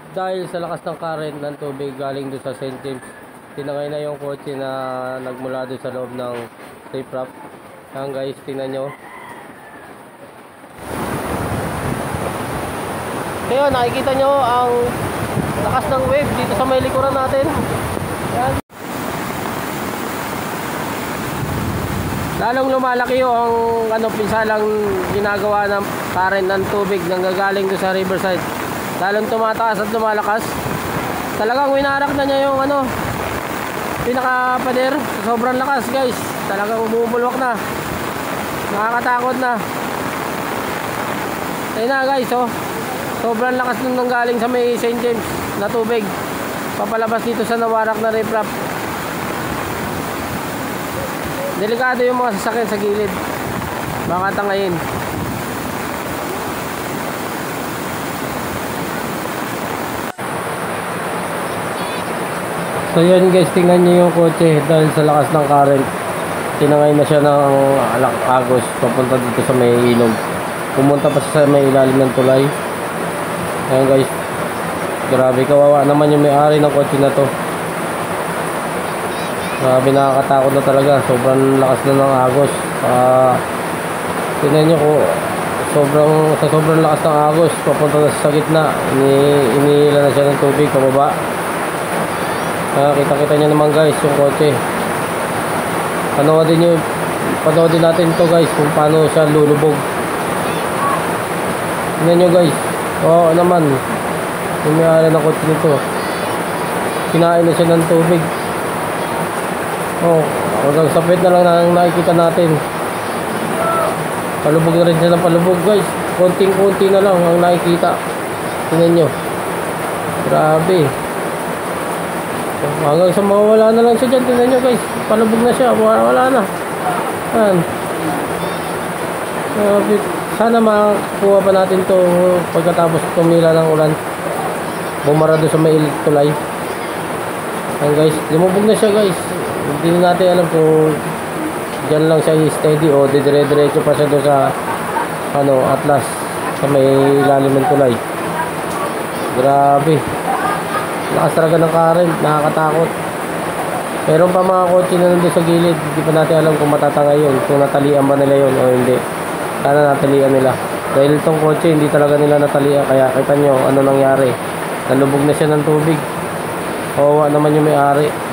Dahil sa lakas ng current ng tubig galing doon sa St. James, tinangay na yung kotse na nagmula doon sa loob ng riprap. Ayan guys, tingnan nyo. Kaya nakikita nyo ang lakas ng wave dito sa may likuran natin. Ayan. Lalong lumalaki yung pinsalang ginagawa ng current ng tubig nang gagaling doon sa riverside. Lalong tumataas at lumalakas. Talagang winarak na niya yung pinaka-pader. Sobrang lakas guys. Talagang bumubulwak na. Nakakatakot na. Ayun na guys, oh. Sobrang lakas nung nanggaling sa may St. James na tubig. Papalabas dito sa nawarak na riprap. Delikado yung mga sasakyan sa gilid. Baka tangayin. So yun guys, tingnan nyo yung kotse dahil sa lakas ng current. Tinangay na siya ng agos papunta dito sa may ilog. Pumunta pa sa may ilalim ng tulay. Ayan guys, grabe, kawawa naman yung may-ari ng kotse na to. Grabe, nakakatakot na talaga. Sobrang lakas na ng agos. Tingnan nyo ko, sobrang lakas ng agos papunta na sa gitna. Inihila na siya ng tubig pababa. Kita nyo naman guys yung kotse. Panoodin natin to guys kung paano siya lulubog. Tingnan nyo guys. Oo naman, yung may-ari ng kotse nito, kinain na siya ng tubig. Hanggang sa pwede na lang na nakikita natin. Palubog na rin siya ng palubog guys. Konting-konti na lang ang nakikita. Tingnan nyo, grabe. Hanggang sa mawala na lang siya dyan. Tingnan nyo guys, palubog na siya, wala na. Ayan. Sana makakuha pa natin to pagkatapos tumila ng ulan. Bumara doon sa may tulay. Ayan guys, lumubog na siya guys. Hindi natin alam kung dyan lang siya steady o dire-diretso pa siya doon sa Atlas, sa may ilalim ng tulay. Grabe, lakas talaga ng current, nakakatakot. Meron pa mga kotse na nandun sa gilid. Hindi pa natin alam kung matatangay yun, kung natalian ba nila yun o hindi. Sana natalian nila. Dahil itong kotse hindi talaga nila natalian. Kaya kita nyo ano nangyari. Nalubog na siya ng tubig. Kawawa naman yung may-ari.